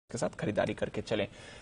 के साथ खरीदारी करके चलें।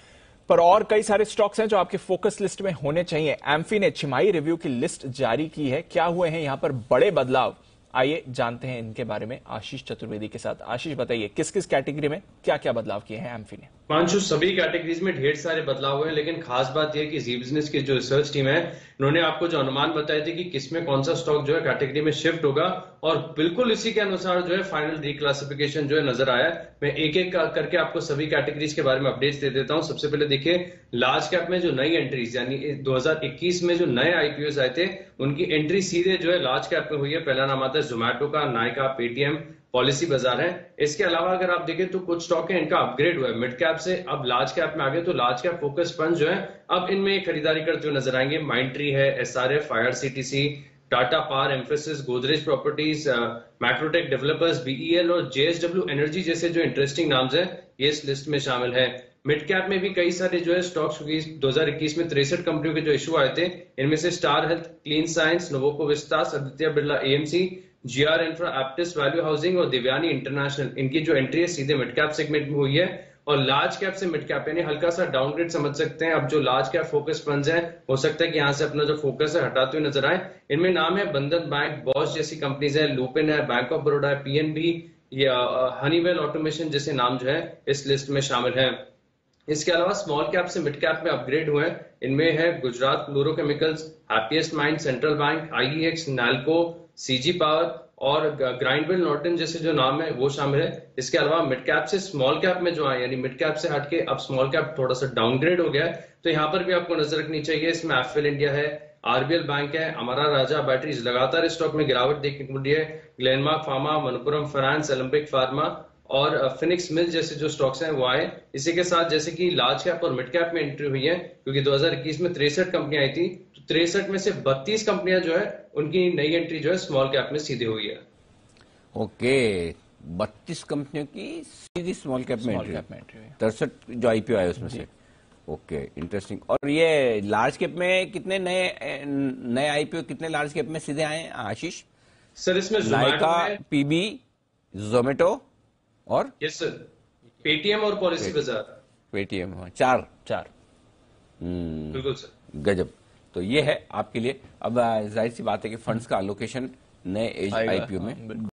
पर और कई सारे स्टॉक्स हैं जो आपके फोकस लिस्ट में होने चाहिए। एम्फी ने छिमाही रिव्यू की लिस्ट जारी की है। क्या हुए हैं यहां पर बड़े बदलाव, आइए जानते हैं इनके बारे में आशीष चतुर्वेदी के साथ। आशीष, बताइए किस किस कैटेगरी में क्या क्या बदलाव किए हैं एम्फी ने? पांचों सभी कैटेगरीज में ढेर सारे बदलाव हुए हैं, लेकिन खास बात यह है कि जी बिजनेस की जो रिसर्च टीम है, उन्होंने आपको जो अनुमान बताए थे कि किसमें कौन सा स्टॉक जो है कैटेगरी में शिफ्ट होगा, और बिल्कुल इसी के अनुसार जो है फाइनल रिक्लासिफिकेशन जो है नजर आया। मैं एक एक करके आपको सभी कैटेगरीज के बारे में अपडेट्स दे देता हूं। सबसे पहले देखिए, लार्ज कैप में जो नई एंट्रीज यानी 2021 में जो नए आईपीओ आए थे, उनकी एंट्री सीधे जो है लार्ज कैप में हुई है। पहला नाम आता है जोमैटो का, नायका, पेटीएम, पॉलिसी बाजार है। इसके अलावा अगर आप देखें तो कुछ स्टॉक है, इनका अपग्रेड हुआ है, मिड कैप से अब लार्ज कैप में आ गए, तो लार्ज कैप फोकस फंड जो है अब इनमें खरीदारी करते हुए नजर आएंगे। माइंडट्री है, SRF, IRCTC, Tata power, Mphasis, Godrej properties, Macrotech developers, BEL और जेएसडब्ल्यू एनर्जी जैसे जो इंटरेस्टिंग नाम्स है, ये इस लिस्ट में शामिल है। मिड कैप में भी कई सारे जो है स्टॉक्स 2021 में 63 कंपनियों के जो इशू आए थे, इनमें से star health, clean science, Nuvoco Vistas, Aditya Birla AMC, GR infra, Aptus value housing और दिव्यानी इंटरनेशनल, इनकी जो एंट्री है सीधे मिड कैप सेगमेंट में हुई है। और लार्ज कैप से मिड कैप यानी हल्का सा डाउनग्रेड समझ सकते हैं। अब जो लार्ज कैप फोकस फंड्स हैं, हो सकता है कि यहां से अपना जो फोकस है हटाते हुए नजर आए। इनमें नाम है बंधन बैंक, बॉश जैसी कंपनीज है, लुपिन है, बैंक ऑफ बड़ौदा है, पीएनबी या हनीवेल ऑटोमेशन जैसे नाम जो है इस लिस्ट में शामिल है। इसके अलावा स्मॉल कैप से मिड कैप में अपग्रेड हुए हैं। इनमें है Gujarat fluorochemicals, happiest mind, central bank, IEX, Nalco, CG power और ग्राइंडवेल नॉर्टन जैसे जो नाम है वो शामिल है। इसके अलावा मिड कैप से स्मॉल कैप में जो आए, यानी मिड कैप से हटके अब स्मॉल कैप थोड़ा सा डाउनग्रेड हो गया है, तो यहाँ पर भी आपको नजर रखनी चाहिए। इसमें एफएल इंडिया है, आरबीएल बैंक है, अमरा राजा बैटरीज, लगातार इस स्टॉक में गिरावट देखने को मिली है। Glenmark pharma, Manappuram finance, Alembic pharma और फिनिक्स मिल जैसे जो स्टॉक्स हैं वो आए। इसी के साथ जैसे कि लार्ज कैप और मिड कैप में एंट्री हुई है, क्योंकि 2021 में 63 कंपनियां आई थी, तो 63 में से 32 कंपनियां जो है उनकी नई एंट्री जो है स्मॉल कैप में सीधे हुई है। ओके, 32 कंपनियों की सीधी स्मॉल कैप में एंट्री हुई, 63 जो आईपीओ आए उसमें से। Okay, interesting. और ये लार्ज कैप में कितने नए आईपीओ कितने लार्ज कैप में सीधे आए आशीष? सर इसमें नायका, पीबी, जोमेटो और यस सर, पेटीएम और पॉलिसी बाजार। पेटीएम, चार। बिल्कुल सर, गजब। तो ये है आपके लिए। अब जाहिर सी बात है कि फंड्स का अलोकेशन नए एज आईपीओ में